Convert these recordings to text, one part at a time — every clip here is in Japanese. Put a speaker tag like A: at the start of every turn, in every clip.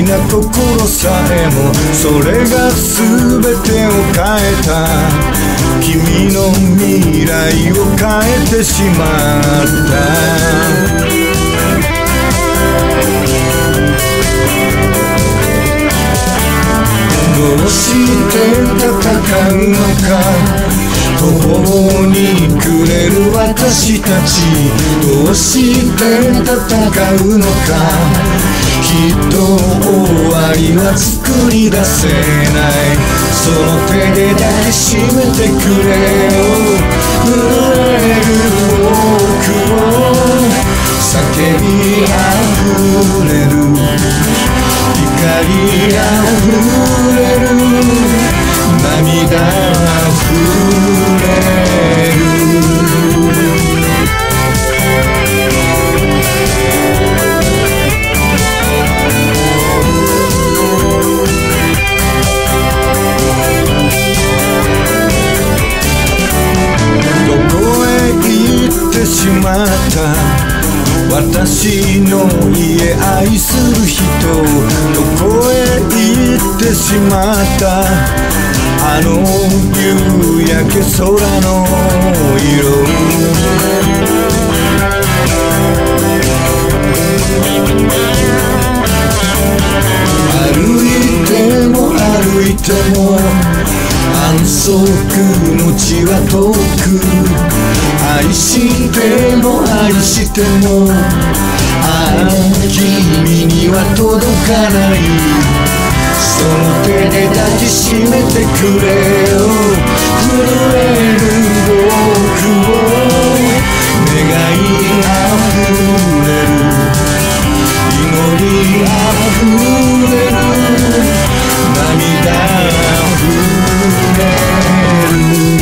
A: な心さえもそれが全てを変えた。君の未来を変えてしまった。どうして戦うのか、途方に暮れる私たち。どうして戦うのか、きっと終わりは作り出せない。その手で抱きしめてくれよ。震える僕を叫びあふれる、光あふれる、涙あふれる。どこへ行ってしまった、私の家愛する人。どこへ行ってしまった、あの夕焼け空の色。歩いても歩いても安息の地は遠く。愛しても愛しても君には届かない。その手で抱きしめてくれよ。震える僕を願いあふれる、祈りあふれる、涙あふれる。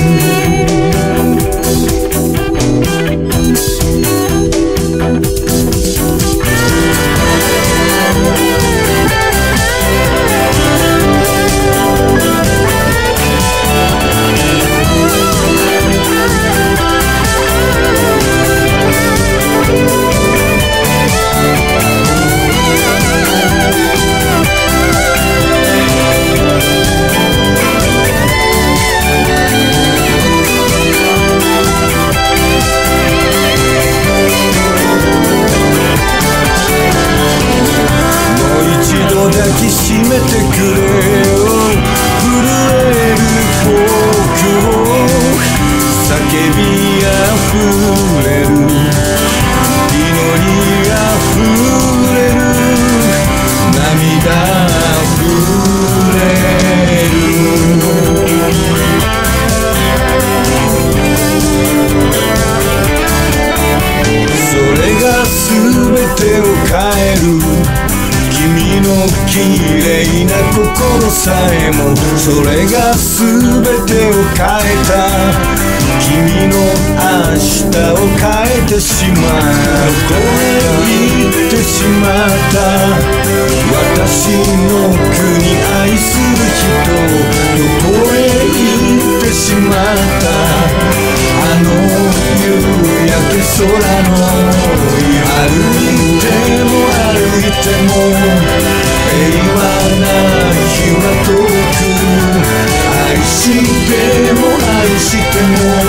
A: 抱きしめてくれよ。震える僕を叫びあふれる、祈りあふれる、涙あふれる。それが全てを変える。君の綺麗な心さえもそれが全てを変えた。君の明日を変えてしまう。どこへ行ってしまった、私の国愛する人。どこへ行ってしまった、あの夕焼け空の色。歩いても歩いても平和な日は遠く。愛しても愛しても